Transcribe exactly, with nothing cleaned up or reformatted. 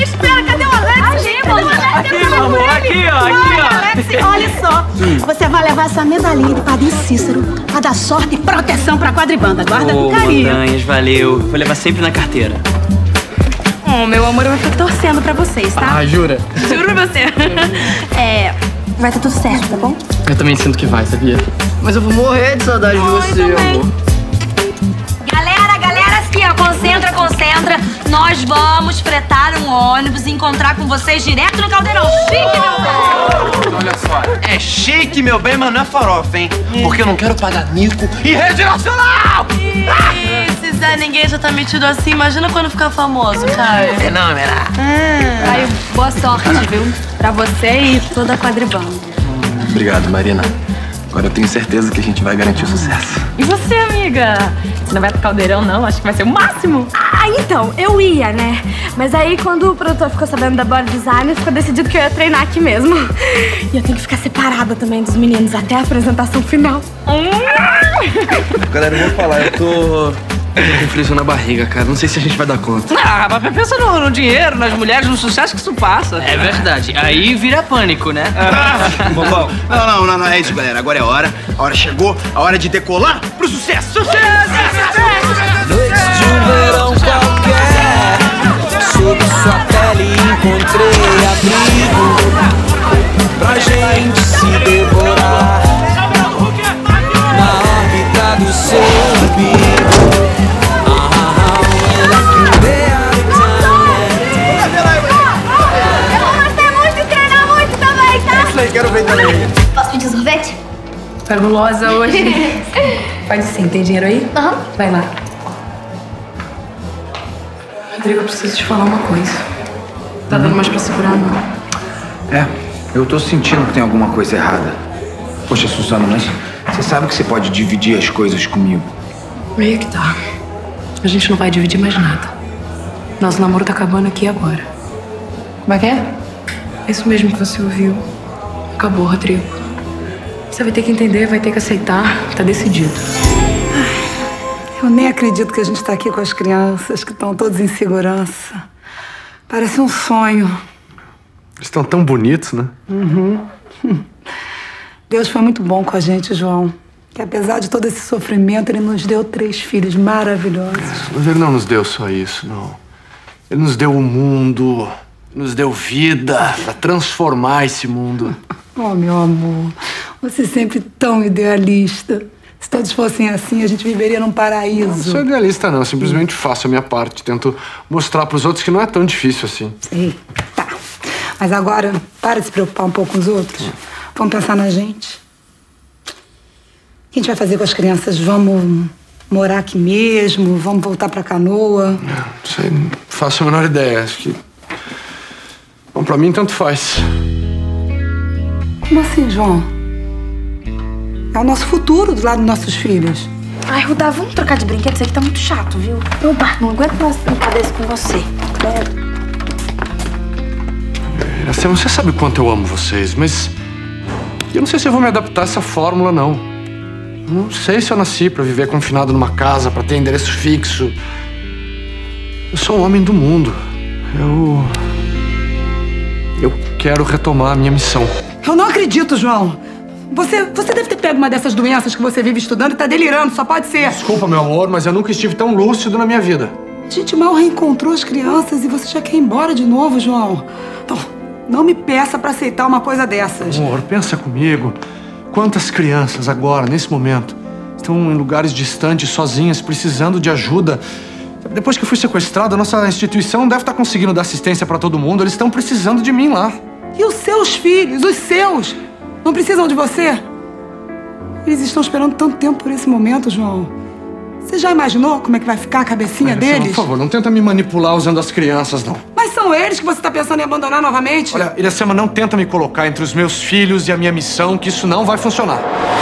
espera, cadê o Alex? Aqui, meu amor, aqui, ó, aqui, ó. Alex, olha só. Hum. Você vai levar essa medalhinha do Padre Cícero pra dar sorte e proteção pra quadribanda. Guarda oh, com carinho. Montanhas, valeu. Vou levar sempre na carteira. Oh, meu amor, eu vou ficar torcendo pra vocês, tá? Ah, jura? Juro pra você. É, vai dar tudo certo, tá bom? Eu também sinto que vai, sabia? Mas eu vou morrer de saudade oh, de você, amor. Galera, galera, assim, ó, concentra, concentra. Nós vamos fretar um ônibus e encontrar com vocês direto no Caldeirão. Chique, meu bem! Olha só, é chique, meu bem, mas não é farofa, hein? Porque eu não quero pagar mico em rede nacional! Ih, se Zé Ninguém já tá metido assim, imagina quando ficar famoso, cara. Fenômena. Ah. Aí, boa sorte, viu? Pra você e toda a quadribanda. Obrigado, Marina. Agora eu tenho certeza que a gente vai garantir o sucesso. E você, amiga? Você não vai pro Caldeirão, não? Acho que vai ser o máximo. Ah, então, eu ia, né? Mas aí, quando o produtor ficou sabendo da Body Design, ficou decidido que eu ia treinar aqui mesmo. E eu tenho que ficar separada também dos meninos até a apresentação final. Galera, eu vou falar, eu tô... com frio na barriga, cara. Não sei se a gente vai dar conta. Ah, mas pensa no, no dinheiro, nas mulheres, no sucesso que isso passa. É verdade. Aí vira pânico, né? Bom, bom. Não, não, não, não é isso, galera. Agora é a hora. A hora chegou. A hora de decolar pro sucesso. Sucesso! Noites de um verão qualquer, sob sua pele encontrei abrigo pra gente se devorar na órbita do seu umbigo. Quero ver também. Posso pedir um sorvete? Tá gulosa hoje? Pode sim, tem dinheiro aí? Aham. Uhum. Vai lá. Rodrigo, eu preciso te falar uma coisa. Tá dando mais pra segurar, não? É, eu tô sentindo que tem alguma coisa errada. Poxa, Suzana, mas você sabe que você pode dividir as coisas comigo. Meio que tá. A gente não vai dividir mais nada. Nosso namoro tá acabando aqui agora. Como é que é? É isso mesmo que você ouviu. Acabou, Rodrigo. Você vai ter que entender, vai ter que aceitar. Tá decidido. Eu nem acredito que a gente tá aqui com as crianças, que estão todas em segurança. Parece um sonho. Eles estão tão bonitos, né? Uhum. Deus foi muito bom com a gente, João. Que apesar de todo esse sofrimento, ele nos deu três filhos maravilhosos. Mas ele não nos deu só isso, não. Ele nos deu o mundo, nos deu vida pra transformar esse mundo. Oh, meu amor, você sempre tão idealista. Se todos fossem assim, a gente viveria num paraíso. Não sou idealista, não. Eu simplesmente faço a minha parte. Tento mostrar pros outros que não é tão difícil assim. Sei, tá. Mas agora, para de se preocupar um pouco com os outros. Vamos pensar na gente. O que a gente vai fazer com as crianças? Vamos morar aqui mesmo? Vamos voltar pra Canoa? Não sei, não faço a menor ideia. Acho que... Bom, pra mim, tanto faz. Como assim, João? É o nosso futuro do lado dos nossos filhos. Ai, Rudá, vamos trocar de brinquedo? Isso aqui tá muito chato, viu? Oba, não aguento mais brincar desse com você. Iracema, você sabe o quanto eu amo vocês, mas... eu não sei se eu vou me adaptar a essa fórmula, não. Eu não sei se eu nasci pra viver confinado numa casa, pra ter endereço fixo. Eu sou um homem do mundo. Eu... Eu quero retomar a minha missão. Eu não acredito, João. Você, você deve ter pego uma dessas doenças que você vive estudando e tá delirando, só pode ser. Desculpa, meu amor, mas eu nunca estive tão lúcido na minha vida. A gente mal reencontrou as crianças e você já quer ir embora de novo, João. Então, não me peça pra aceitar uma coisa dessas. Amor, pensa comigo. Quantas crianças agora, nesse momento, estão em lugares distantes, sozinhas, precisando de ajuda. Depois que eu fui sequestrado, a nossa instituição deve estar conseguindo dar assistência pra todo mundo. Eles estão precisando de mim lá. E os seus filhos, os seus, não precisam de você? Eles estão esperando tanto tempo por esse momento, João. Você já imaginou como é que vai ficar a cabecinha Iracema, deles? por favor, não tenta me manipular usando as crianças, não. Mas são eles que você tá pensando em abandonar novamente? Olha, Iracema, não tenta me colocar entre os meus filhos e a minha missão, que isso não vai funcionar.